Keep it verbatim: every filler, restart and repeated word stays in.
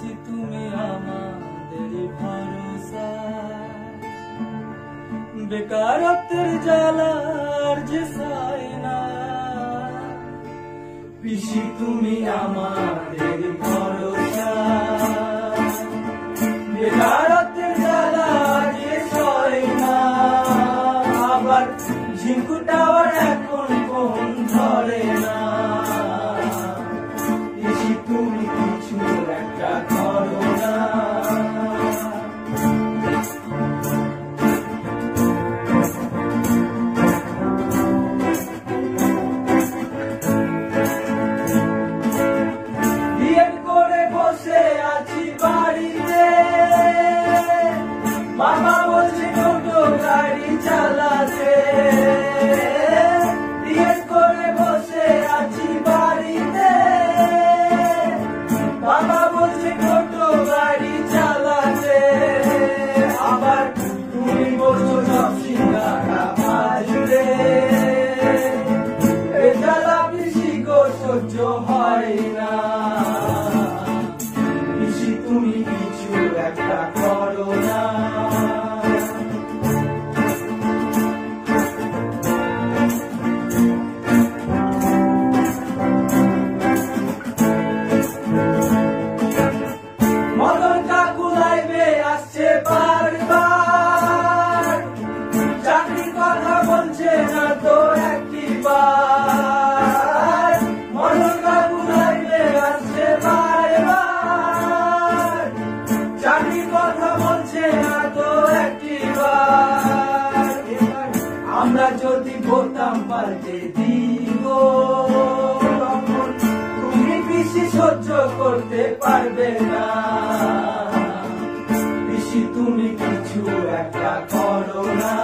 পিসি তুমি আমাদের ভরসা, বেকারত্বের জ্বালার যে সায় না। পিসি তুমি আমাদের ভরসা, বেকারত্বের জ্বালার যে সায় না। আবার ঝিঙ্কু টাওয়ার এখন ফোন ধরে না। পিসি তুমি কিছু একটা করো না। বিএড করে বসে আছি বাড়িতে, বাবা বলছে টোটো গাড়ি চালাতে। বিএড করে বসে আছি বাড়িতে, বাবা বলছে টোটো গাড়ি চালাতে। আবার তুমি বলছো সব সিঙ্গারা ভাজবে, এ জ্বালা পিসি গো সহ্য হয় না। পিসি তুমি কিছু একটা করো না। মদন কাকু লাইভে আসছে বারবার, চাকরির কথা বলছে না তো একটিবার। মদন কাকু লাইভে আসছে বারবার, চাকরির কথা বলছে না তো একটিবার। আমরা যদি ভোটাম পাল্টে দিব, তুমি পিসি সহ্য করতে পারবে না। পিসি তুমি কিছু একটা করো না।